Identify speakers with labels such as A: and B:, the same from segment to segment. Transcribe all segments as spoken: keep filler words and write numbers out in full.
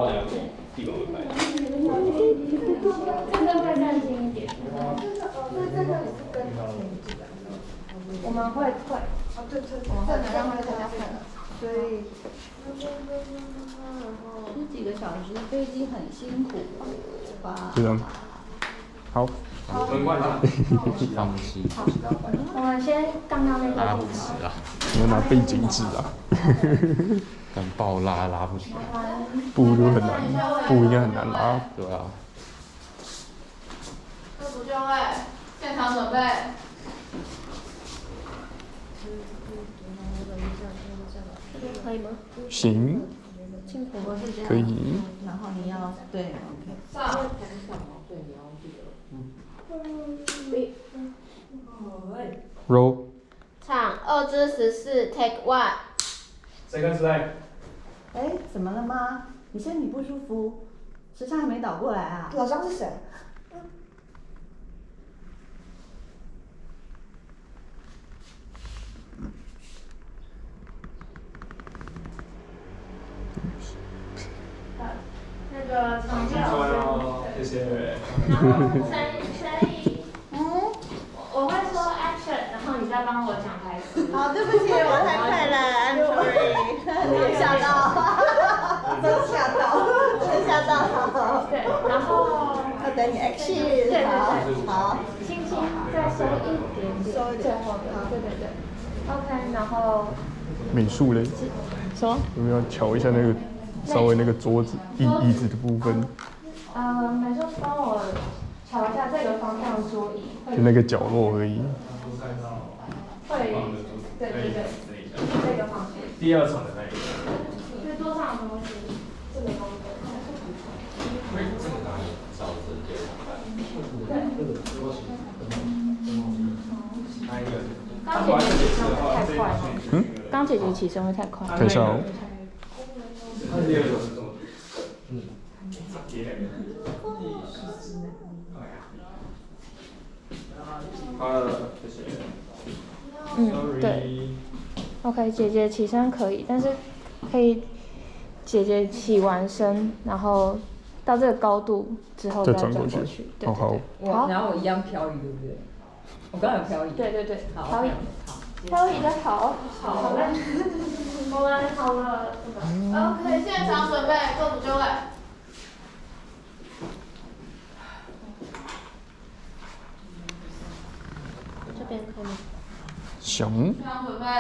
A: 后等下地板会拍。
B: 真的会认真一点。我们会会。哦，对对，我们会让他大家看。所以。
C: 十几个小时飞机很辛苦吧？
D: 就这样。好。
A: 门关上。
E: 放弃。
B: 好，我们先刚刚那个。
E: 拉不起啊！
D: 你要拿背景纸啊。
E: 敢爆拉拉不起来。
D: 布就很难，布应该很难拉。
E: 对啊。
C: 各组就位，现场准备。
B: 可以吗？
D: 行。可以。
C: 然后你要对 ，OK。上。
D: Roll。
B: 场二至十四 ，Take one。
A: 谁跟谁在？
C: 哎，怎么了吗？你身体不舒服？时差还没倒过来啊？
F: 老张是谁？
B: 那个场地老师，
A: 谢谢。
B: 然后陈陈怡，嗯，我会说 action， 然后你再帮我讲台词。
C: 好，对不起，我太快了 ，I'm sorry， 没吓到，真吓到，真吓到。
B: 对，然后
C: 要等你 action，
B: 对对对，
C: 好，
B: 轻轻再收一点点，收一点，好的，对对对 ，OK， 然后
D: 美术嘞？
B: 什么？
D: 有没有瞧一下那个稍微那个桌子椅椅子的部分？
B: 呃，美术帮我瞧一下这个方向桌椅，
D: 就那个角落而已。
B: 会，对对对，这个方向。
A: 第二场的那一个。
B: 所以桌上有东西，这个东西。
E: 会这个哪里照着这个
B: 刚姐姐起身会太快吗？
D: 嗯？
B: 刚姐姐起身会太快。
D: 等一下哦。
A: 第二种是什么？嗯。好了，谢谢。
B: 嗯，对。OK， 姐姐起身可以，但是可以姐姐起完身，然后到这个高度之后再转过去。对对对。
C: 好，然后我一样漂移，对不对？我刚有漂移。
B: 对对对，
C: 漂移。
B: 漂移的好。好嘞。我们好了，这个。
C: OK， 现场准备，各组就位。
B: 这边可以吗？
D: 行。
C: 现场准备。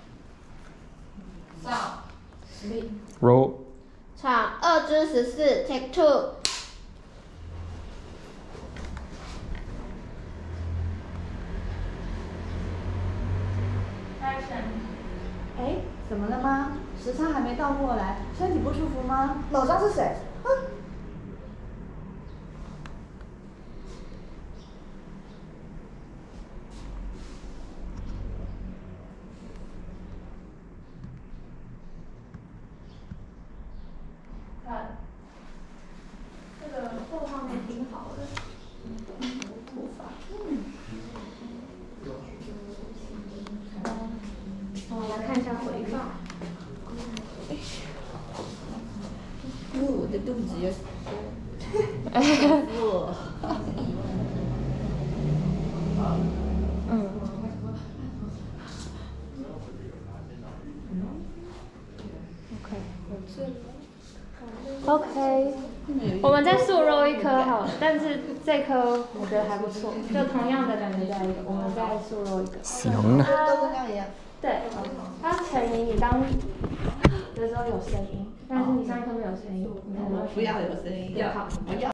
C: 上。
D: Roll。
B: 场二至十四 ，Take two。
C: 哎，怎么了吗？时差还没倒过来，身体不舒服吗？
F: 老张是谁？啊？
B: 看，这个后方面挺好的，头发。嗯。我们来看一下回放。
C: 因为我的肚子有。我。
B: 嗯。OK。OK。我们再素肉一颗好了，但是这颗我觉得还不错，就同样的感觉在一个，我们再素肉一个。
D: 行
F: 啊。都跟刚一样。
B: 对，它陈怡，你刚的时候有声音，但是你上一颗没有声音，你可能
C: 不要有声音，要好，不要。